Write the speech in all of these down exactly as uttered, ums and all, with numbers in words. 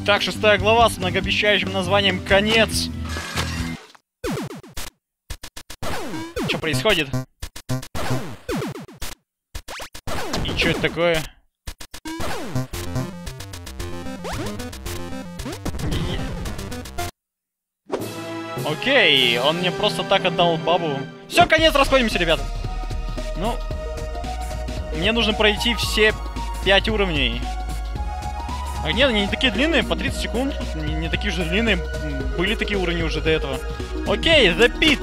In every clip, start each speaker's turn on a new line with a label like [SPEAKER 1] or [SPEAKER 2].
[SPEAKER 1] Итак, шестая глава с многообещающим названием «Конец». Что происходит? И что это такое? И... Окей, он мне просто так отдал бабу. Все, конец, расходимся, ребят. Ну, мне нужно пройти все пять уровней. А нет, они не такие длинные, по тридцать секунд. Не, не такие же длинные. Были такие уровни уже до этого. Окей, The Pit.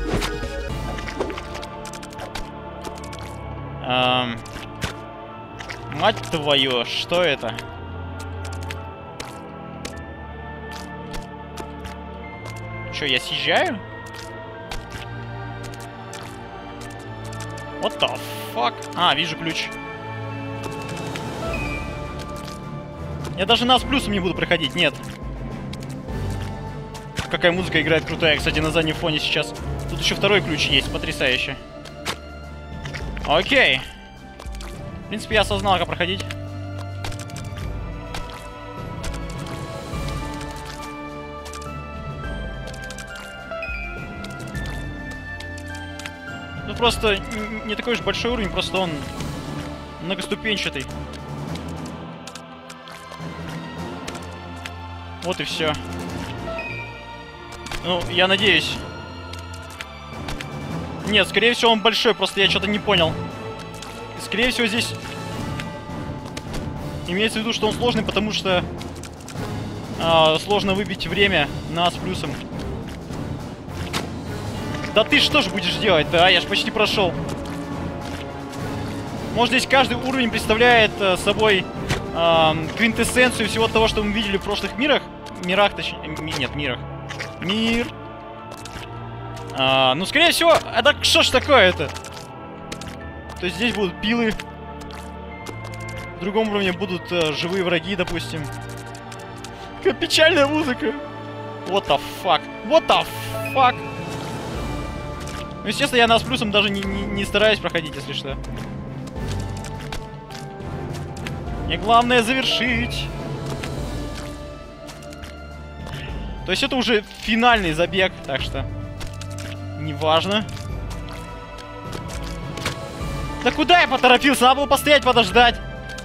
[SPEAKER 1] Эм... Мать твою, что это? Чё, я съезжаю? What the fuck? А, вижу ключ. Я даже на с плюсом не буду проходить, нет. Какая музыка играет крутая, кстати, на заднем фоне сейчас. Тут еще второй ключ есть, потрясающе. Окей. В принципе, я осознал, как проходить. Ну просто не такой уж большой уровень, просто он многоступенчатый. Вот и все. Ну, я надеюсь. Нет, скорее всего, он большой, просто я что-то не понял. Скорее всего, здесь имеется в виду, что он сложный, потому что а, сложно выбить время на с плюсом. Да ты что же будешь делать, да? Я ж почти прошел. Может, здесь каждый уровень представляет а, собой а, квинтэссенцию всего того, что мы видели в прошлых мирах. Мирах, точнее. Нет, мирах. Мир. А, ну, скорее всего, это что ж такое-то? То есть здесь будут пилы. В другом уровне будут а, живые враги, допустим. Какая печальная музыка. What the fuck? What the fuck? Ну, естественно, я на с плюсом даже не, не, не стараюсь проходить, если что. Мне главное завершить. То есть это уже финальный забег, так что неважно. Да куда я поторопился? Надо было постоять, подождать.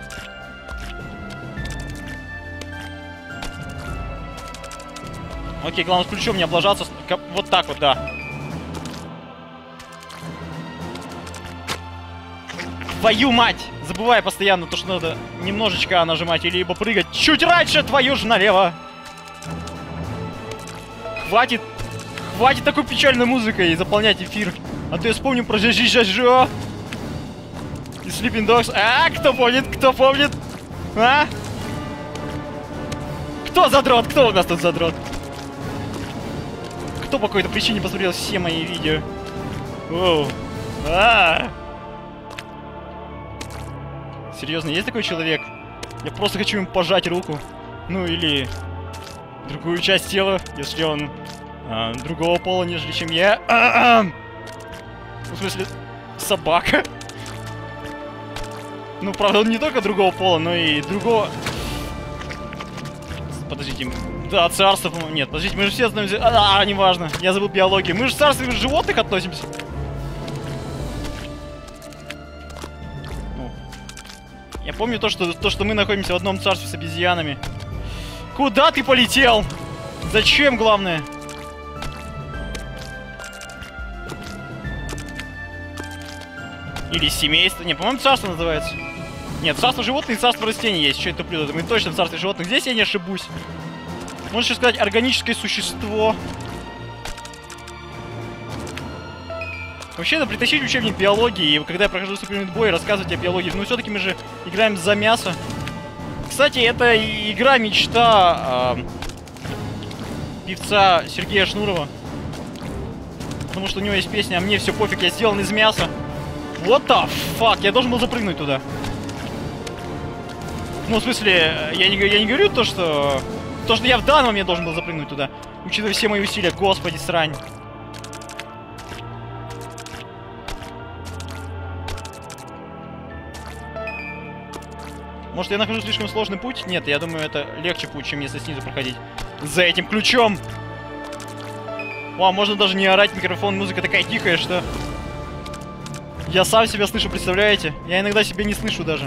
[SPEAKER 1] Окей, главное с ключом не облажаться. Вот так вот, да. Твою мать! Забываю постоянно то, что надо немножечко нажимать или либо прыгать чуть раньше, твою же налево. Хватит, хватит такой печальной музыкой заполнять эфир. А то я вспомню про Жи-Жи-Жи-Жи и Sleeping Dogs. А, кто помнит, кто помнит? А? Кто задрот? Кто у нас тут задрот? Кто по какой-то причине посмотрел все мои видео? Оу. А. Серьезно, есть такой человек? Я просто хочу ему пожать руку. Ну или другую часть тела, если он а, другого пола, нежели чем я. А-а-а! В смысле, собака. Ну, правда, он не только другого пола, но и другого... Подождите. Да, царство, по-моему. Нет, подождите, мы же все знаем... А, а, неважно. Я забыл биологию. Мы же к царству животных относимся. Ну. Я помню то что, то, что мы находимся в одном царстве с обезьянами. Куда ты полетел? Зачем, главное? Или семейство. Не, по-моему, царство называется. Нет, царство животных и царство растений есть. Что это плюс? Мы точно в царстве животных. Здесь я не ошибусь. Можно еще сказать, органическое существо. Вообще, надо притащить учебник биологии. И когда я прохожу супермент бой, рассказывать о биологии. Но все-таки мы же играем за мясо. Кстати, это игра мечта э, певца Сергея Шнурова. Потому что у него есть песня «А мне все пофиг, я сделан из мяса». What the fuck? Я должен был запрыгнуть туда. Ну, в смысле, я не, я не говорю то, что... То, что я в данный момент должен был запрыгнуть туда. Учитывая все мои усилия. Господи, срань. Может, я нахожу слишком сложный путь? Нет, я думаю, это легче путь, чем если снизу проходить. За этим ключом! О, можно даже не орать, микрофон, музыка такая тихая, что... Я сам себя слышу, представляете? Я иногда себя не слышу даже.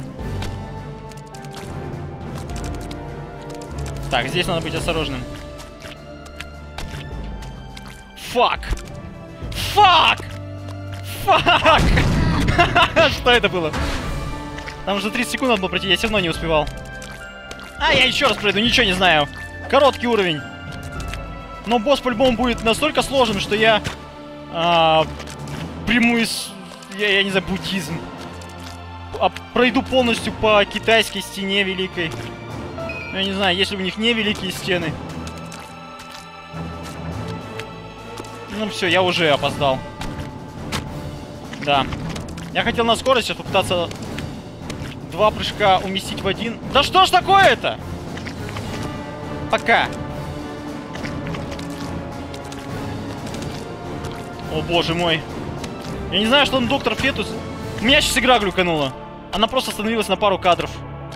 [SPEAKER 1] Так, здесь надо быть осторожным. Фак! Фак! Фак! Что это было? Там уже тридцать секунд надо было пройти, я все равно не успевал. А, я еще раз пройду, ничего не знаю. Короткий уровень. Но босс по-любому будет настолько сложен, что я а, приму из... Я, я не знаю, буддизм. А, пройду полностью по китайской стене великой. Я не знаю, есть ли у них не великие стены. Ну все, я уже опоздал. Да. Я хотел на скорость сейчас попытаться два прыжка уместить в один. Да что ж такое-то? Пока. О боже мой. Я не знаю, что он доктор Фетус. У меня сейчас игра глюканула. Она просто остановилась на пару кадров.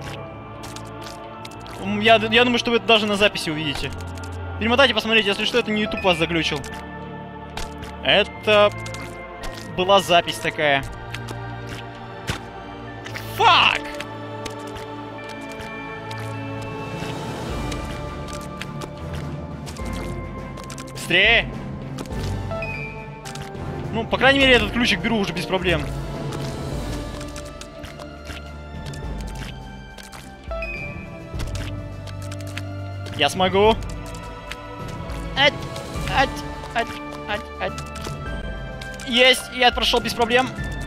[SPEAKER 1] Я, я думаю, что вы это даже на записи увидите. Перемотайте, посмотрите, если что, это не YouTube вас заглючил. Это была запись такая. Фак! Быстрее! Ну, по крайней мере, этот ключик беру уже без проблем. Я смогу. Ать, ать, ать, ать, ать. Есть, я прошел без проблем.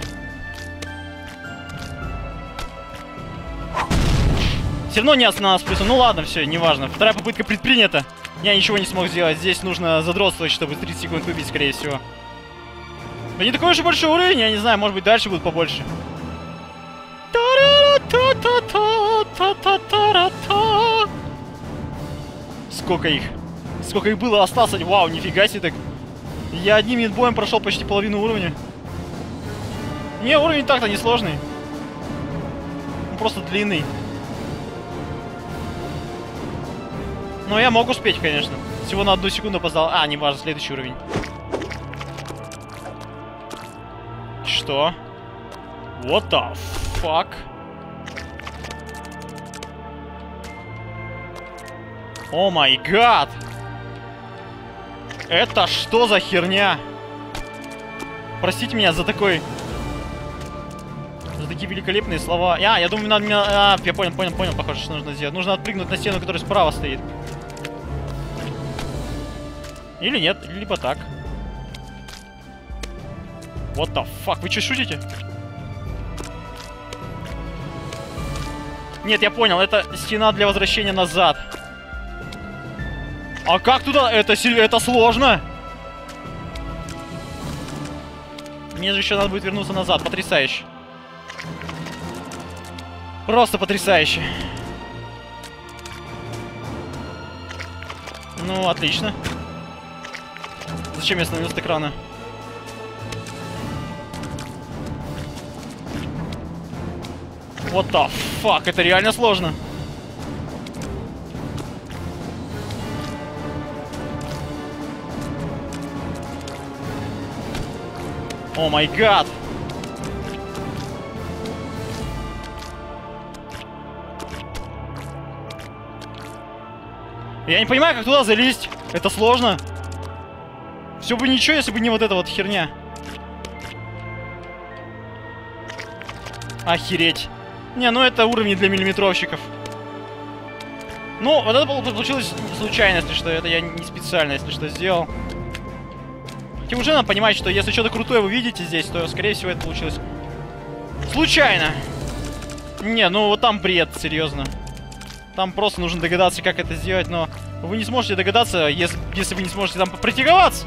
[SPEAKER 1] Все равно не остановился плюсом. Ну ладно, все, неважно. Вторая попытка предпринята. Я ничего не смог сделать. Здесь нужно задротствовать, чтобы тридцать секунд выбить, скорее всего. Да не такой уж и большой уровень, я не знаю, может быть дальше будет побольше. Сколько их? Сколько их было? Остался? Вау, нифига себе так. Я одним мидбоем прошел почти половину уровня. Не, уровень так-то не сложный. Он просто длинный. Но я мог успеть, конечно. Всего на одну секунду опоздал. А, не важно, следующий уровень. Что? What the fuck? О май гад! Это что за херня? Простите меня за такой... За такие великолепные слова. А, я думаю, надо... А, я понял, понял, понял, похоже, что нужно сделать. Нужно отпрыгнуть на стену, которая справа стоит. Или нет, либо так. What the fuck? Вы что, шутите? Нет, я понял, это стена для возвращения назад. А как туда? Это, это сложно. Мне же еще надо будет вернуться назад. Потрясающе. Просто потрясающе. Ну, отлично. Зачем я остановился с экрана? What the fuck? Это реально сложно. О май гад! Я не понимаю, как туда залезть. Это сложно. Все бы ничего, если бы не вот эта вот херня. Охереть. Не, ну это уровни для миллиметровщиков. Ну, вот это получилось случайно, если что. Это я не специально, если что, сделал. И уже надо понимать, что если что-то крутое вы видите здесь, то, скорее всего, это получилось случайно. Не, ну вот там бред, серьезно. Там просто нужно догадаться, как это сделать, но вы не сможете догадаться, если, если вы не сможете там попрактиковаться.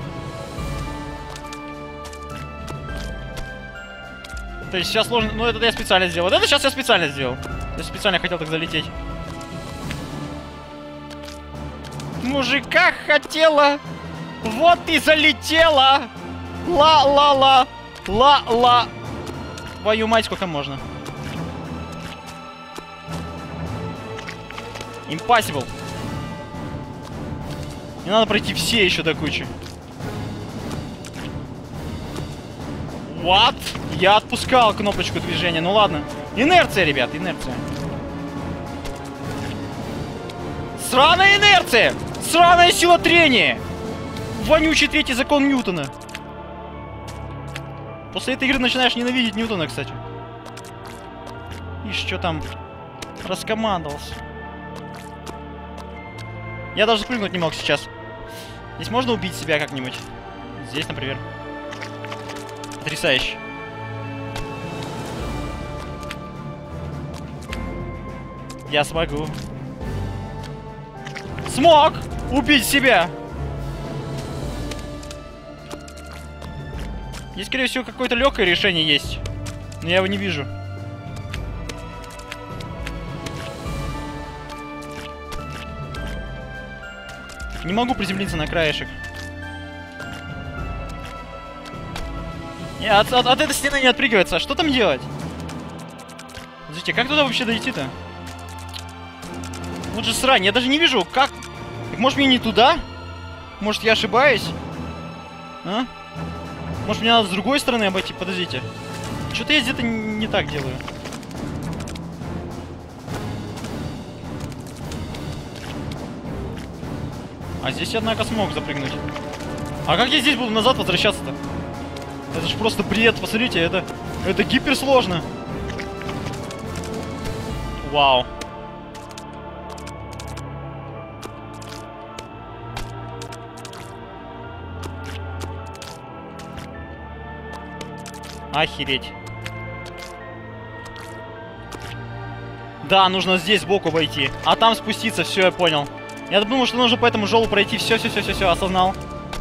[SPEAKER 1] То есть сейчас сложно... Ну, это я специально сделал. Вот это сейчас я специально сделал. Я специально хотел так залететь. Мужика хотела... Вот и залетела! Ла-ла-ла! Ла-ла! Твою мать, сколько можно? Impossible. Не надо пройти все еще до кучи. What? Я отпускал кнопочку движения. Ну ладно. Инерция, ребят, инерция. Сраная инерция! Сраная сила трения! Вонючий третий закон Ньютона. После этой игры начинаешь ненавидеть Ньютона, кстати. Ишь, что там раскомандовался. Я даже спрыгнуть не мог сейчас. Здесь можно убить себя как-нибудь? Здесь, например. Потрясающе. Я смогу. Смог убить себя! Здесь, скорее всего, какое-то легкое решение есть. Но я его не вижу. Не могу приземлиться на краешек. Не, от, от, от этой стены не отпрыгивается. Что там делать? Подождите, как туда вообще дойти-то? Вот же срань, я даже не вижу, как... Так, может, мне не туда? Может, я ошибаюсь? А? Может, мне надо с другой стороны обойти? Подождите. Что-то я где-то не так делаю. А здесь я, однако, смог запрыгнуть. А как я здесь буду назад возвращаться-то? Это же просто бред, посмотрите, это... Это гиперсложно. Вау. Охереть. Да, нужно здесь сбоку обойти. А там спуститься, все, я понял. Я думал, что нужно по этому желу пройти. Все, все, все, все, все, осознал.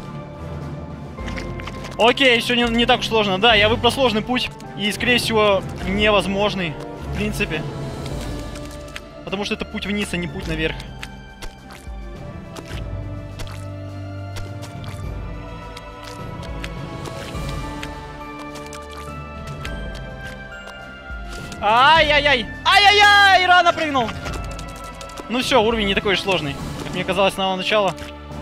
[SPEAKER 1] Окей, все не, не так уж сложно. Да, я выбрал сложный путь. И, скорее всего, невозможный. В принципе. Потому что это путь вниз, а не путь наверх. Ай-яй-яй! Ай-яй-яй! Рано прыгнул! Ну все, уровень не такой уж сложный, как мне казалось с самого начала.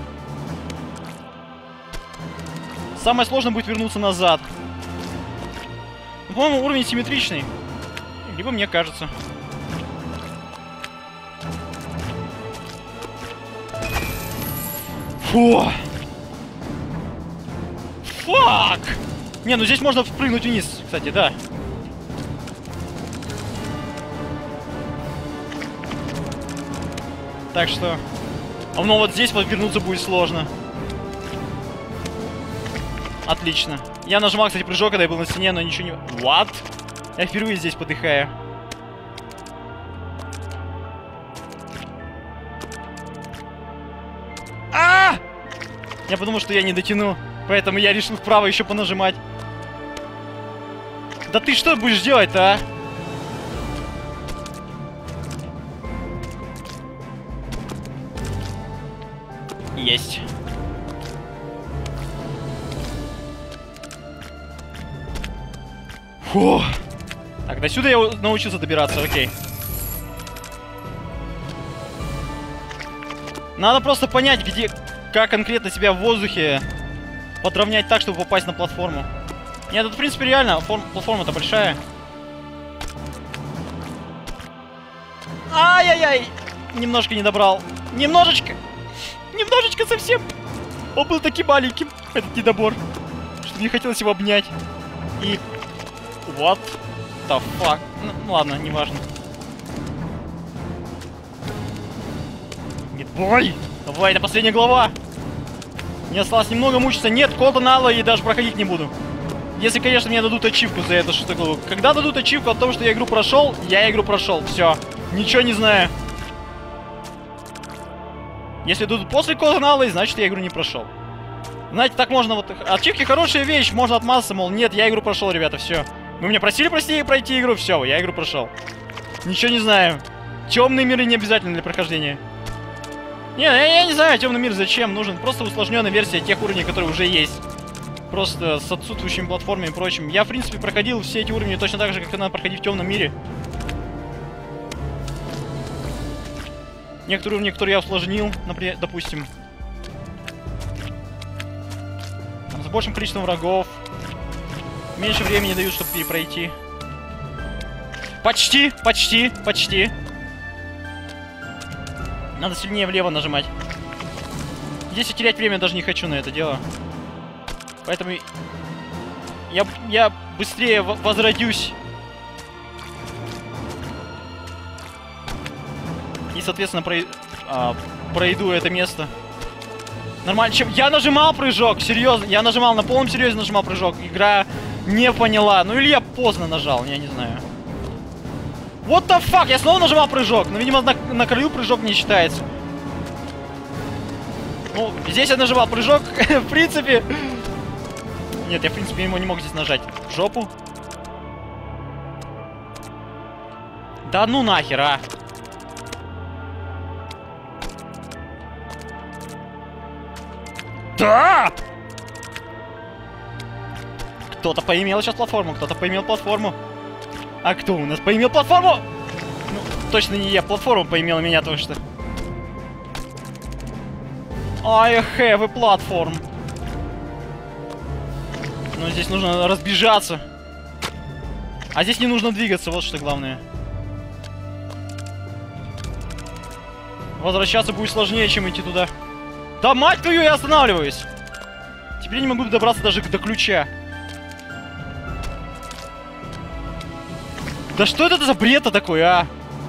[SPEAKER 1] Самое сложное будет вернуться назад. Ну, по-моему, уровень симметричный. Либо мне кажется. Фу! Фак! Не, ну здесь можно впрыгнуть вниз, кстати, да. Так что... Ну вот здесь вот вернуться будет сложно. Отлично. Я нажимал, кстати, прыжок, когда я был на стене, но ничего не... What? Я впервые здесь подыхаю. А! Я подумал, что я не дотяну. Поэтому я решил вправо еще понажимать. Да ты что будешь делать-то, а? Есть. Фу. Так, до сюда я научился добираться, окей. Надо просто понять, где, как конкретно себя в воздухе подровнять так, чтобы попасть на платформу. Нет, это в принципе реально, платформа-то большая. Ай-яй-яй! Немножко не добрал. Немножечко. Немножечко совсем. Он был таким маленьким, этот недобор, что мне хотелось его обнять. И... What the fuck? Ну, ладно, неважно. Мидбой! Давай, это последняя глава! Мне осталось немного мучиться. Нет, кода нала и даже проходить не буду. Если, конечно, мне дадут ачивку за это, что такое. Когда дадут ачивку о том, что я игру прошел, я игру прошел. Все. Ничего не знаю. Если дадут после кода нала, значит я игру не прошел. Знаете, так можно вот... Ачивки хорошая вещь, можно отмазаться, мол, нет, я игру прошел, ребята, все. Вы меня просили прости, пройти игру, все, я игру прошел. Ничего не знаю. Темные миры не обязательно для прохождения. Не, я, я не знаю, темный мир зачем нужен. Просто усложненная версия тех уровней, которые уже есть. Просто с отсутствующими платформами и прочим. Я, в принципе, проходил все эти уровни точно так же, как и надо проходить в темном мире. Некоторые уровни, которые я усложнил, например, допустим. С большим количеством врагов. Меньше времени дают, чтобы перепройти. Почти, почти, почти. Надо сильнее влево нажимать. Здесь я терять время даже не хочу на это дело. Поэтому я, я быстрее возродюсь. И, соответственно, прой... а, пройду это место. Нормально. Чем... Я нажимал прыжок, серьезно. Я нажимал, на полном серьезе нажимал прыжок. Игра не поняла. Ну или я поздно нажал, я не знаю. What the fuck? Я снова нажимал прыжок. Но, видимо, на, на краю прыжок не считается. Ну, здесь я нажимал прыжок. В принципе... Нет, я, в принципе, ему не мог здесь нажать. В жопу. Да ну нахер, а. Да! Кто-то поимел сейчас платформу, кто-то поимел платформу. А кто у нас поимел платформу? Ну, точно не я, платформу поимел меня только что. I have a platform. Но здесь нужно разбежаться. А здесь не нужно двигаться, вот что главное. Возвращаться будет сложнее, чем идти туда. Да мать твою, я останавливаюсь! Теперь я не могу добраться даже до ключа. Да что это за бред-то такой, а?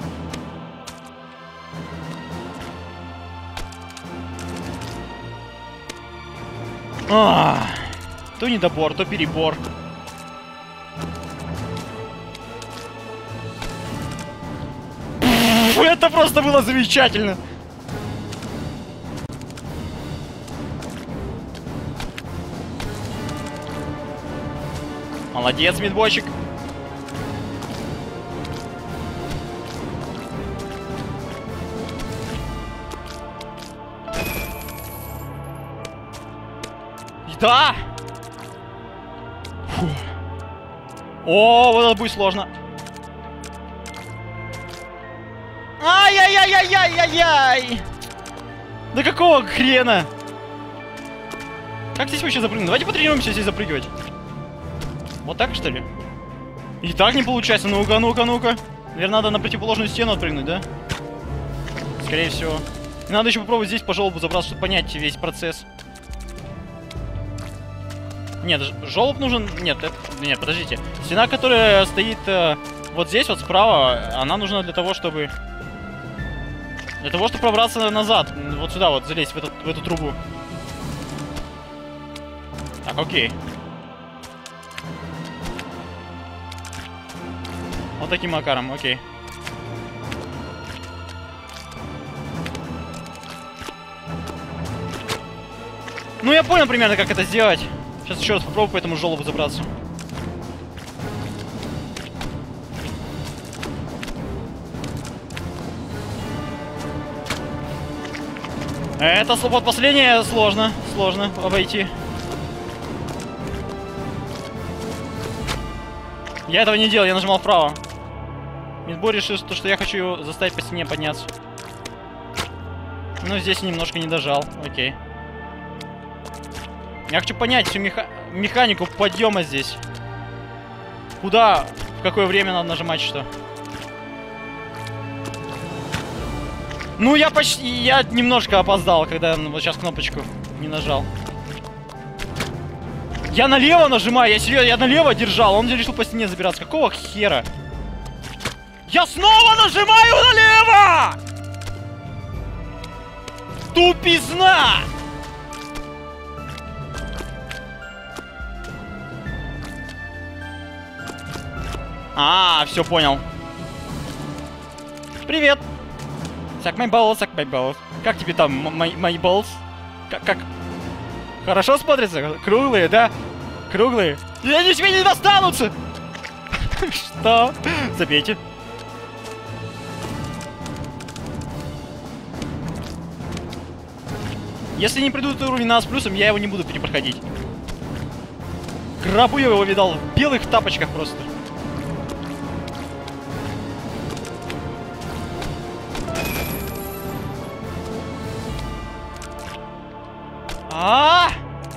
[SPEAKER 1] А, то недобор, то перебор. Это просто было замечательно. Молодец, мидбойчик. Да! Фу. О, вот это будет сложно. Ай-яй-яй-яй-яй-яй-яй! Да какого хрена? Как здесь вообще запрыгнуть? Давайте потренируемся здесь запрыгивать. Вот так, что ли? И так не получается. Ну-ка, ну-ка, ну-ка. Наверное, надо на противоположную стену отпрыгнуть, да? Скорее всего. И надо еще попробовать здесь по желобу забраться, чтобы понять весь процесс. Нет, желоб нужен... Нет, это... нет, подождите. Стена, которая стоит э, вот здесь, вот справа, она нужна для того, чтобы... Для того, чтобы пробраться назад. Вот сюда вот, залезть в, этот, в эту трубу. Так, окей. Вот таким макаром, окей. Ну, я понял примерно, как это сделать. Сейчас еще раз попробую по этому желобу забраться. Это вот последнее сложно. Сложно обойти. Я этого не делал, я нажимал вправо. Мидбой решил, что я хочу его заставить по стене подняться. Ну, здесь немножко не дожал. Окей. Я хочу понять всю меха... механику подъема здесь. Куда, в какое время надо нажимать что. Ну, я почти... Я немножко опоздал, когда вот сейчас кнопочку не нажал. Я налево нажимаю, я серьезно, я налево держал, он решил по стене забираться. Какого хера? Я снова нажимаю налево! Тупизна! А, все понял. Привет. Suck my balls, suck my balls. Как тебе там, my, my balls? Как, как? Хорошо смотрится? Круглые, да? Круглые. И они тебе не достанутся! Что? Забейте. Если не придут уровень на А с плюсом, я его не буду перепроходить. Грабу я его видал в белых тапочках просто. А!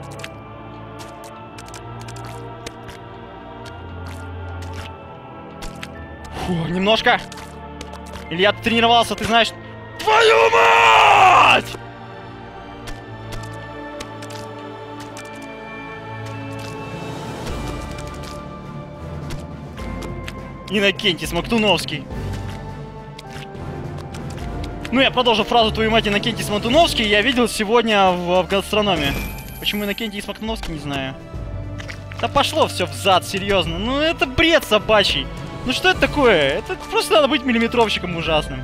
[SPEAKER 1] Фу, немножко. Илья, ты тренировался, ты знаешь... Твою мать! Иннокентий Смоктуновский. Ну, я продолжу фразу «Твою мать, Иннокентий Смоктуновский» я видел сегодня в, в гастрономе. Почему Иннокентий Смоктуновский, не знаю. Да пошло все взад, серьезно. Ну, это бред собачий. Ну, что это такое? Это просто надо быть миллиметровщиком ужасным.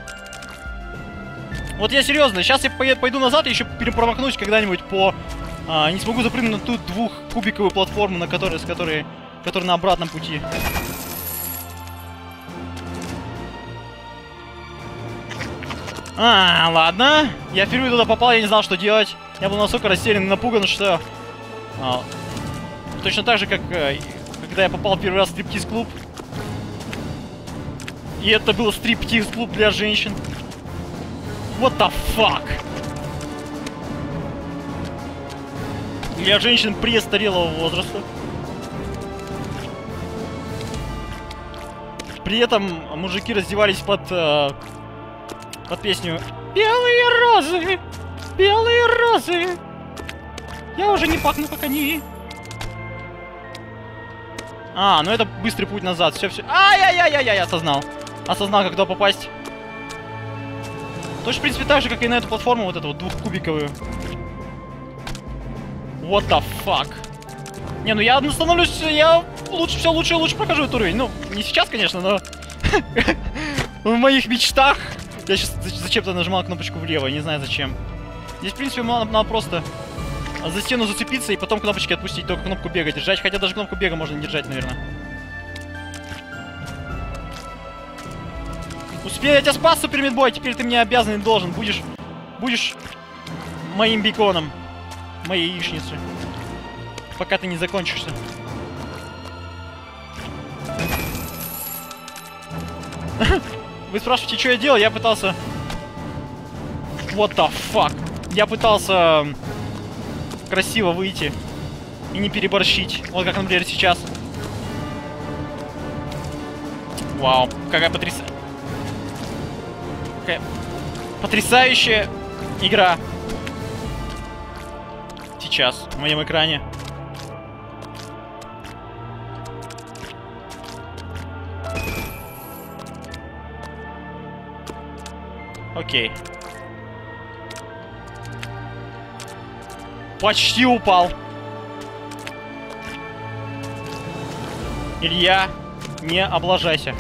[SPEAKER 1] Вот я серьезно, сейчас я пойду назад и еще перепромахнусь когда-нибудь по... А, не смогу запрыгнуть на ту двухкубиковую платформу, на которой, с которой... которая на обратном пути. А, ладно. Я впервые туда попал, я не знал, что делать. Я был настолько растерян и напуган, что... А, точно так же, как э, когда я попал первый раз в стриптиз-клуб. И это был стриптиз-клуб для женщин. What the fuck? Для женщин престарелого возраста. При этом мужики раздевались под... Э, под песню «Белые розы! Белые розы! Я уже не пахну, как они!» А, ну это быстрый путь назад. Все, все. Ай-яй-яй-яй-яй, осознал. Осознал, как туда попасть. Точно, в принципе, так же, как и на эту платформу, вот эту вот двухкубиковую. What the fuck? Не, ну я становлюсь, я лучше, все лучше и лучше прохожу этот уровень. Ну, не сейчас, конечно, но... В моих мечтах... Я сейчас зачем-то нажимал кнопочку влево, не знаю зачем. Здесь, в принципе, надо, надо просто за стену зацепиться и потом кнопочки отпустить, только кнопку бега держать. Хотя даже кнопку бега можно не держать, наверное. Успел, я тебя спас, Супер Мидбой, теперь ты мне обязан и должен. Будешь, будешь моим беконом, моей яичницей, пока ты не закончишься. Вы спрашиваете, что я делал? Я пытался... What the fuck? Я пытался красиво выйти и не переборщить. Вот как, например, сейчас. Вау, какая потрясающая... Какая потрясающая игра. Сейчас, в моем экране. Окей. Почти упал. Илья, не облажайся.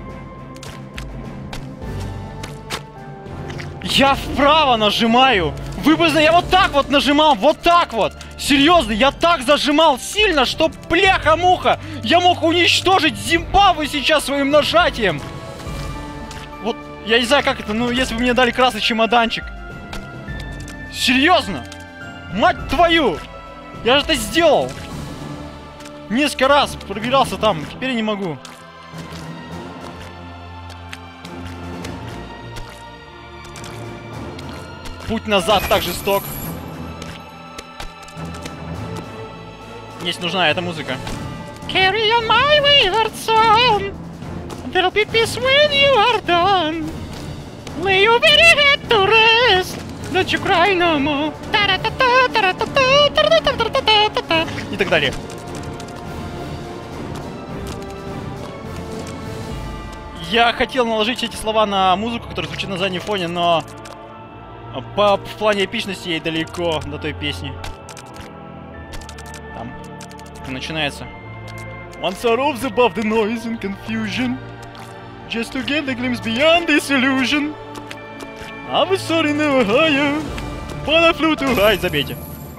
[SPEAKER 1] Я вправо нажимаю. Вы бы знали, я вот так вот нажимал, вот так вот. Серьезно, я так зажимал сильно, что бляха-муха. Я мог уничтожить Зимбабве сейчас своим нажатием. Вот, я не знаю, как это, ну, если бы мне дали красный чемоданчик. Серьезно? Мать твою! Я же это сделал! Несколько раз пробирался там, теперь я не могу. Путь назад так жесток. Здесь нужна эта музыка. Carry on my wayward son. There'll be peace when you are done. Lay your very head to rest. Don't you cry no more. И так далее. Я хотел наложить эти слова на музыку, которая звучит на заднем фоне, но по, в плане эпичности ей далеко до той песни. Там начинается. Once I rose above the noise and confusion, just to get a glimpse beyond this illusion. I was soaring never higher, but I flew too high. Забейте.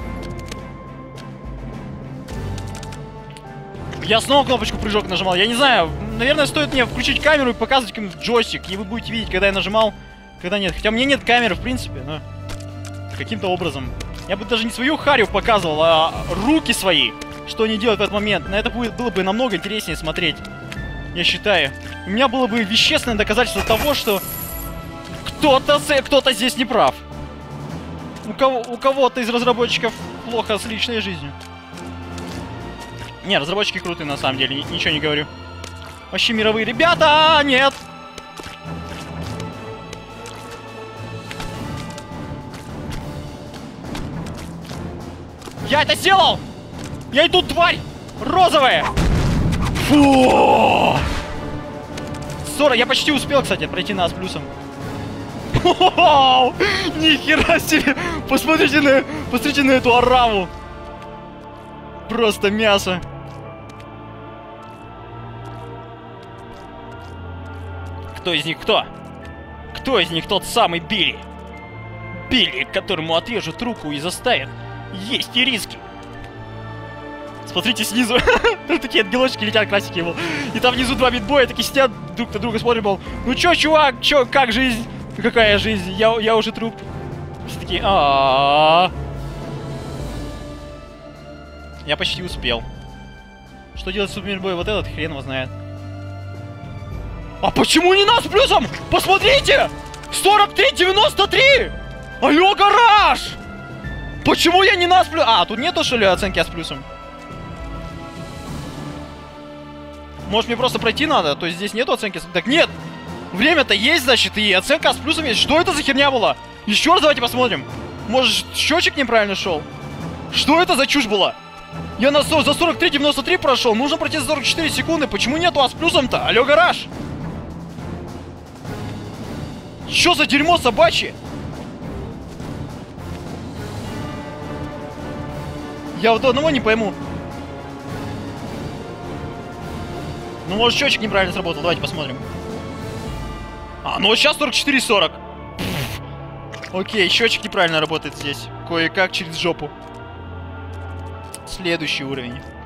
[SPEAKER 1] Я снова кнопочку прыжок нажимал. Я не знаю, наверное, стоит мне включить камеру и показывать какой-нибудь джойстик, и вы будете видеть, когда я нажимал, когда нет. Хотя у меня нет камеры, в принципе, но каким-то образом. Я бы даже не свою харю показывал, а руки свои, что они делают в этот момент. На это будет, было бы намного интереснее смотреть, я считаю. У меня было бы вещественное доказательство того, что кто-то кто-то здесь не прав. У кого, у кого-то из разработчиков плохо с личной жизнью. Не, разработчики крутые на самом деле, ничего не говорю. Вообще мировые ребята, нет! Я это сделал! Я иду, тварь! Розовая! Фу! сорок, я почти успел, кстати, пройти на А с плюсом. Нихера себе! Посмотрите на, посмотрите на эту ораву! Просто мясо! Кто из них кто? Кто из них тот самый Билли? Билли, которому отрежут руку и заставят есть ириски. Смотрите снизу. Такие ангелочки летят, красики его. И там внизу два битбоя такие сидят, друг на друга смотрят, мол, ну чё, чувак, чё, как жизнь? Какая жизнь? Я, я уже труп. Все такие, а Я почти успел. Что делать с супербой? Вот этот хрен его знает. А почему не нас плюсом? Посмотрите! сорок три девяносто три! Алло, гараж! Почему я не нас плюс? А, тут нету, что ли, оценки А с плюсом? Может, мне просто пройти надо? То есть здесь нету оценки? Так нет! Время-то есть, значит, и оценка А с плюсом есть. Что это за херня была? Еще раз давайте посмотрим. Может, счетчик неправильно шел? Что это за чушь была? Я на за сорок три девяносто три прошел. Нужно пройти за сорок четыре секунды. Почему нету А с плюсом-то? Алло, гараж! Что за дерьмо собачье? Я вот одного не пойму. Ну, может, счетчик неправильно сработал. Давайте посмотрим. А, ну вот сейчас сорок четыре сорок. Окей, счетчик неправильно работает здесь. Кое-как через жопу. Следующий уровень.